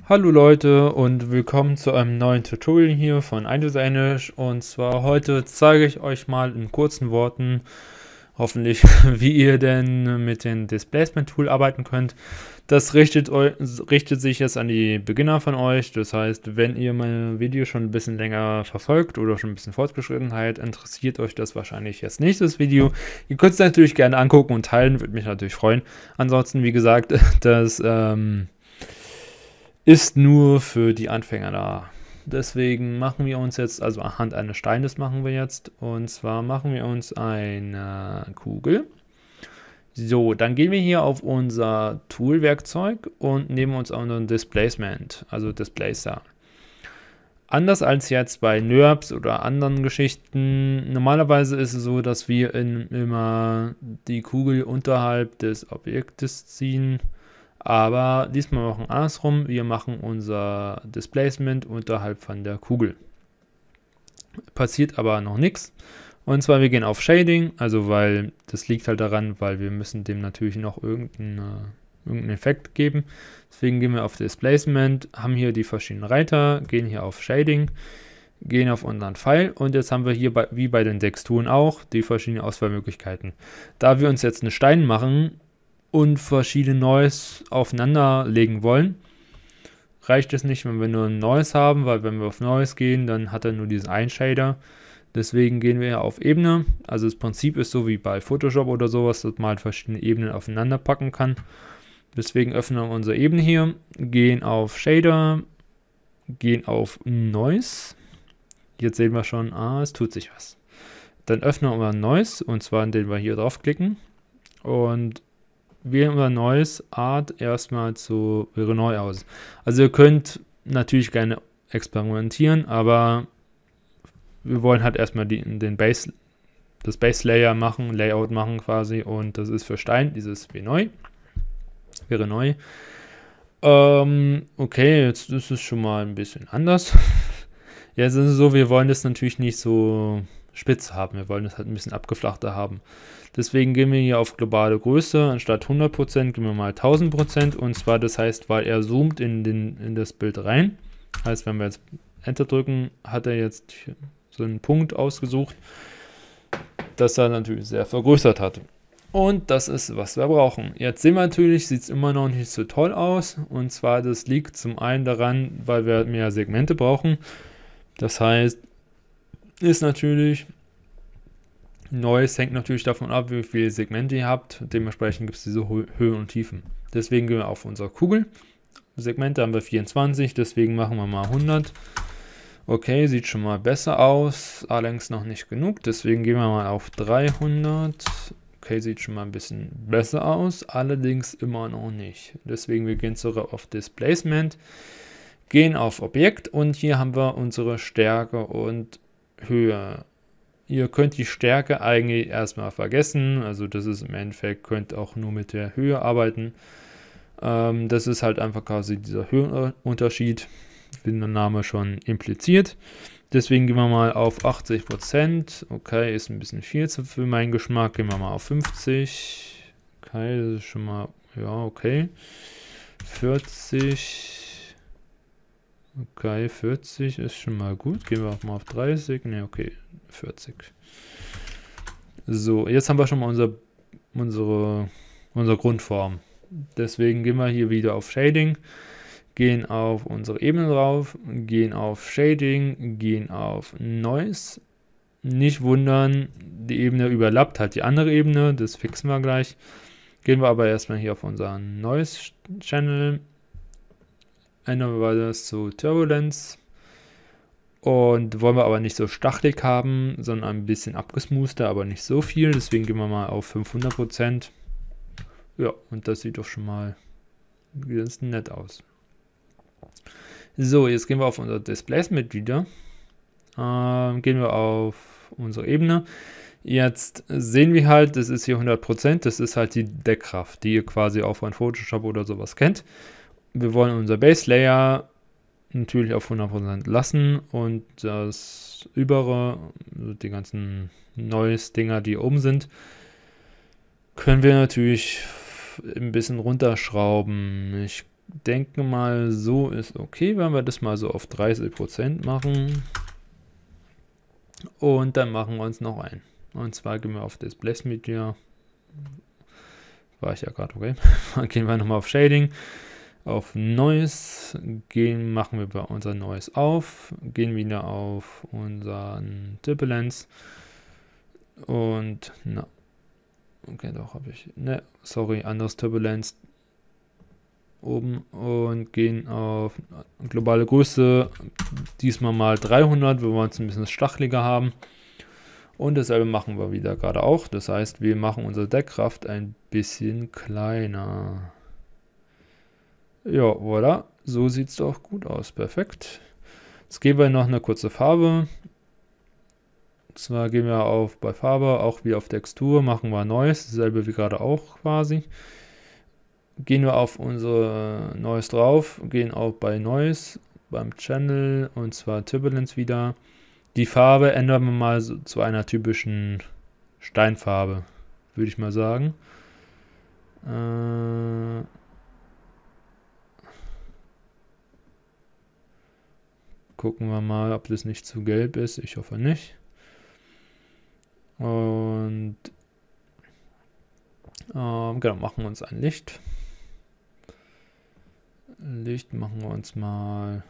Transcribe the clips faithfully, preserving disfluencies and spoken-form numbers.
Hallo Leute und willkommen zu einem neuen Tutorial hier von iDesignish, und zwar heute zeige ich euch mal in kurzen Worten, hoffentlich, wie ihr denn mit dem Displacement Tool arbeiten könnt. Das richtet, eu richtet sich jetzt an die Beginner von euch, das heißt, wenn ihr meine Videos schon ein bisschen länger verfolgt oder schon ein bisschen fortgeschritten seid, interessiert euch das wahrscheinlich jetzt nicht, das Video. Ihr könnt es natürlich gerne angucken und teilen, würde mich natürlich freuen. Ansonsten, wie gesagt, das ähm, ist nur für die Anfänger da. Deswegen machen wir uns jetzt, also anhand eines Steines machen wir jetzt, und zwar machen wir uns eine Kugel. So, dann gehen wir hier auf unser Tool-Werkzeug und nehmen uns unseren Displacement, also Displacer. Anders als jetzt bei NURBS oder anderen Geschichten, normalerweise ist es so, dass wir in, immer die Kugel unterhalb des Objektes ziehen. Aber diesmal machen wir andersrum, wir machen unser Displacement unterhalb von der Kugel. Passiert aber noch nichts. Und zwar wir gehen auf Shading, also weil das liegt halt daran, weil wir müssen dem natürlich noch irgendeinen, äh, irgendeinen Effekt geben. Deswegen gehen wir auf Displacement, haben hier die verschiedenen Reiter, gehen hier auf Shading, gehen auf unseren Pfeil und jetzt haben wir hier bei, wie bei den Texturen auch die verschiedenen Auswahlmöglichkeiten. Da wir uns jetzt einen Stein machen und verschiedene Noise aufeinander legen wollen, reicht es nicht, wenn wir nur ein Noise haben, weil wenn wir auf Noise gehen, dann hat er nur diesen einen Shader. Deswegen gehen wir auf Ebene. Also das Prinzip ist so wie bei Photoshop oder sowas, dass man halt verschiedene Ebenen aufeinander packen kann. Deswegen öffnen wir unsere Ebene hier, gehen auf Shader, gehen auf Noise. Jetzt sehen wir schon, ah, es tut sich was. Dann öffnen wir Noise, und zwar indem wir hier draufklicken und wählen wir Noise Art erstmal zu wäre neu aus. Also ihr könnt natürlich gerne experimentieren, aber wir wollen halt erstmal die, den Base, das Base Layer machen, Layout machen quasi, und das ist für Stein, dieses wäre neu. Wäre neu. Ähm, okay, jetzt ist es schon mal ein bisschen anders. Jetzt ist es so, wir wollen das natürlich nicht so spitz haben, wir wollen das halt ein bisschen abgeflachter haben. Deswegen gehen wir hier auf globale Größe, anstatt hundert Prozent gehen wir mal tausend Prozent, und zwar das heißt, weil er zoomt in, den, in das Bild rein. Heißt, wenn wir jetzt Enter drücken, hat er jetzt so einen Punkt ausgesucht, das er natürlich sehr vergrößert hat. Und das ist, was wir brauchen. Jetzt sehen wir natürlich, sieht es immer noch nicht so toll aus, und zwar das liegt zum einen daran, weil wir mehr Segmente brauchen. Das heißt, ist natürlich, Neues hängt natürlich davon ab, wie viele Segmente ihr habt. Dementsprechend gibt es diese Höhen und Tiefen. Deswegen gehen wir auf unsere Kugel. Segmente haben wir vierundzwanzig, deswegen machen wir mal hundert. Okay, sieht schon mal besser aus, allerdings noch nicht genug. Deswegen gehen wir mal auf dreihundert. Okay, sieht schon mal ein bisschen besser aus, allerdings immer noch nicht. Deswegen wir gehen zurück auf Displacement, gehen auf Objekt, und hier haben wir unsere Stärke und Höhe. Ihr könnt die Stärke eigentlich erstmal vergessen, also das ist im Endeffekt, könnt auch nur mit der Höhe arbeiten. Ähm, das ist halt einfach quasi dieser Höhenunterschied, wie der Name schon impliziert. Deswegen gehen wir mal auf achtzig Prozent. Okay, ist ein bisschen viel für meinen Geschmack. Gehen wir mal auf fünfzig. Okay, das ist schon mal, ja, okay. vierzig. Okay, vierzig ist schon mal gut. Gehen wir auch mal auf dreißig. Ne, okay, vierzig. So, jetzt haben wir schon mal unser, unsere, unsere Grundform. Deswegen gehen wir hier wieder auf Shading, gehen auf unsere Ebene drauf, gehen auf Shading, gehen auf Noise. Nicht wundern, die Ebene überlappt halt die andere Ebene, das fixen wir gleich. Gehen wir aber erstmal hier auf unseren Noise Channel, ändern wir das zu Turbulence, und wollen wir aber nicht so stachelig haben, sondern ein bisschen abgesmoother, aber nicht so viel. Deswegen gehen wir mal auf fünfhundert Prozent. Ja, und das sieht doch schon mal ganz nett aus. So, jetzt gehen wir auf unser Displacement wieder. Ähm, gehen wir auf unsere Ebene. Jetzt sehen wir halt, das ist hier hundert Prozent, das ist halt die Deckkraft, die ihr quasi auch von Photoshop oder sowas kennt. Wir wollen unser Base Layer natürlich auf hundert Prozent lassen, und das Übere, die ganzen Noise-Dinger, die oben sind, können wir natürlich ein bisschen runterschrauben. Ich denke mal, so ist okay, wenn wir das mal so auf dreißig Prozent machen. Und dann machen wir uns noch ein. Und zwar gehen wir auf Displays Media. War ich ja gerade, okay. Dann gehen wir nochmal auf Shading. Auf Noise gehen, machen wir bei unser Noise auf. Gehen wieder auf unseren Turbulence. Und, na. Okay, doch habe ich. Ne, sorry, anderes Turbulence. Oben und gehen auf globale Größe, diesmal mal dreihundert, wo wir uns ein bisschen stacheliger haben. Und dasselbe machen wir wieder gerade auch. Das heißt, wir machen unsere Deckkraft ein bisschen kleiner. Ja, voilà. So sieht es doch gut aus. Perfekt. Jetzt geben wir noch eine kurze Farbe. Und zwar gehen wir auf bei Farbe, auch wie auf Textur, machen wir Neues. Dasselbe wie gerade auch quasi. Gehen wir auf unsere Neues drauf, gehen auch bei Neues, beim Channel und zwar Turbulence wieder. Die Farbe ändern wir mal so zu einer typischen Steinfarbe, würde ich mal sagen. Äh Gucken wir mal, ob das nicht zu gelb ist. Ich hoffe nicht. Und ähm, genau, machen wir uns ein Licht. Licht machen wir uns mal.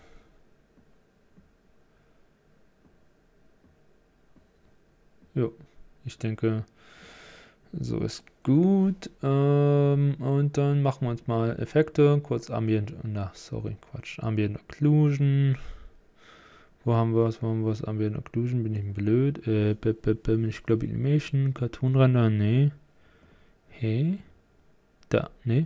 Jo, ich denke, so ist gut. Ähm, und dann machen wir uns mal Effekte. Kurz Ambient, na, sorry, Quatsch. Ambient Occlusion. Wo haben wir es? Wo haben wir es? Ambient Occlusion, bin ich blöd. Äh, bin ich glaube Animation, Cartoon Render, nee. Hey. Da, nee.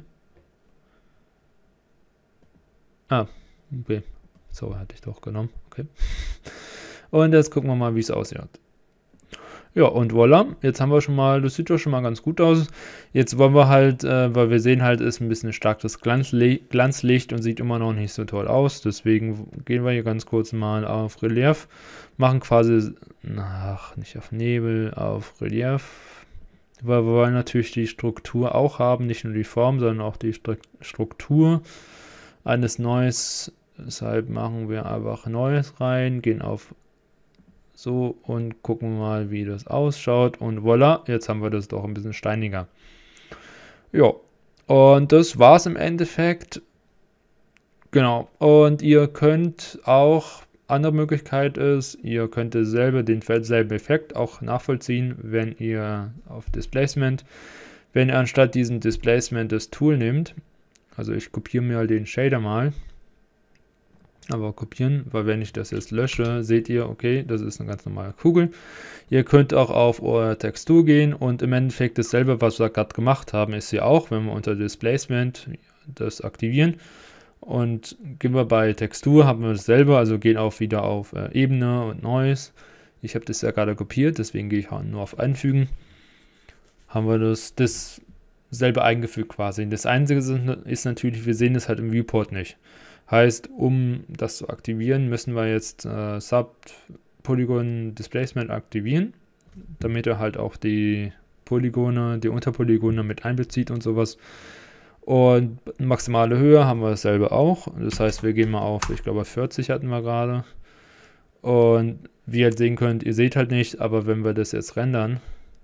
Ah, okay. So, hatte ich doch genommen. Okay. Und jetzt gucken wir mal, wie es aussieht. Ja, und voilà. Jetzt haben wir schon mal, das sieht doch schon mal ganz gut aus. Jetzt wollen wir halt, äh, weil wir sehen halt, ist ein bisschen starkes Glanzle Glanzlicht und sieht immer noch nicht so toll aus. Deswegen gehen wir hier ganz kurz mal auf Relief. Machen quasi, ach, nicht auf Nebel, auf Relief. Weil wir wollen natürlich die Struktur auch haben, nicht nur die Form, sondern auch die Struktur eines Neues. Deshalb machen wir einfach Neues rein, gehen auf so und gucken mal, wie das ausschaut. Und voilà, jetzt haben wir das doch ein bisschen steiniger. Ja, und das war's im Endeffekt. Genau, und ihr könnt auch, andere Möglichkeit ist, ihr könnt selber den selben Effekt auch nachvollziehen, wenn ihr auf Displacement, wenn ihr anstatt diesem Displacement das Tool nehmt. Also ich kopiere mir den Shader mal. Aber kopieren, weil wenn ich das jetzt lösche, seht ihr, okay, das ist eine ganz normale Kugel. Ihr könnt auch auf eure Textur gehen und im Endeffekt dasselbe, was wir gerade gemacht haben, ist hier auch, wenn wir unter Displacement das aktivieren. Und gehen wir bei Textur, haben wir dasselbe, also gehen auch wieder auf äh, Ebene und Neues. Ich habe das ja gerade kopiert, deswegen gehe ich nur auf Einfügen. Haben wir das, dasselbe eingefügt quasi. Das Einzige ist natürlich, wir sehen das halt im Viewport nicht. Heißt, um das zu aktivieren, müssen wir jetzt äh, Sub-Polygon Displacement aktivieren, damit er halt auch die Polygone, die Unterpolygone mit einbezieht und sowas. Und maximale Höhe haben wir dasselbe auch. Das heißt, wir gehen mal auf, ich glaube vierzig hatten wir gerade. Und wie ihr halt sehen könnt, ihr seht halt nicht, aber wenn wir das jetzt rendern,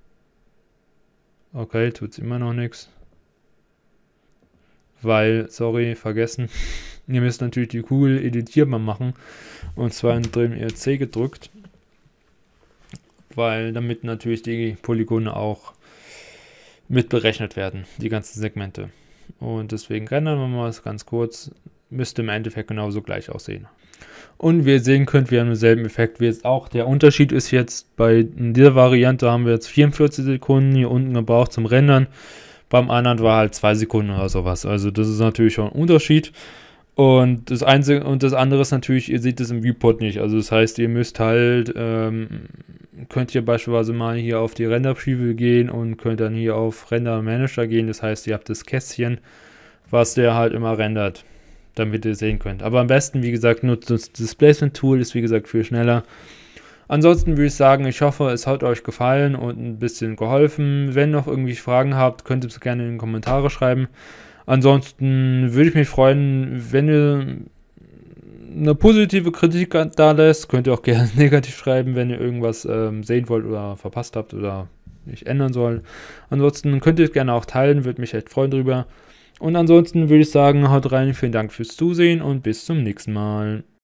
okay, tut es immer noch nichts. Weil, sorry, vergessen. Ihr müsst natürlich die Kugel editierbar machen. Und zwar in dem E R C gedrückt. Weil damit natürlich die Polygone auch mit berechnet werden. Die ganzen Segmente. Und deswegen rendern wir mal das ganz kurz. Müsste im Endeffekt genauso gleich aussehen. Und wie ihr sehen könnt, wir haben denselben Effekt wie jetzt auch. Der Unterschied ist jetzt, bei dieser Variante haben wir jetzt vierundvierzig Sekunden hier unten gebraucht zum Rendern. Beim anderen war halt zwei Sekunden oder sowas. Also das ist natürlich schon ein Unterschied. Und das Einzige und das andere ist natürlich, ihr seht es im Viewport nicht. Also das heißt, ihr müsst halt, ähm, könnt ihr beispielsweise mal hier auf die Render-Preview gehen und könnt dann hier auf Render Manager gehen. Das heißt, ihr habt das Kästchen, was der halt immer rendert, damit ihr sehen könnt. Aber am besten, wie gesagt, nutzt das Displacement-Tool, ist wie gesagt viel schneller. Ansonsten würde ich sagen, ich hoffe, es hat euch gefallen und ein bisschen geholfen. Wenn noch irgendwie Fragen habt, könnt ihr es gerne in die Kommentare schreiben. Ansonsten würde ich mich freuen, wenn ihr eine positive Kritik da lässt. Könnt ihr auch gerne negativ schreiben, wenn ihr irgendwas ähm, sehen wollt oder verpasst habt oder nicht ändern soll. Ansonsten könnt ihr es gerne auch teilen, würde mich echt freuen drüber. Und ansonsten würde ich sagen, haut rein, vielen Dank fürs Zusehen und bis zum nächsten Mal.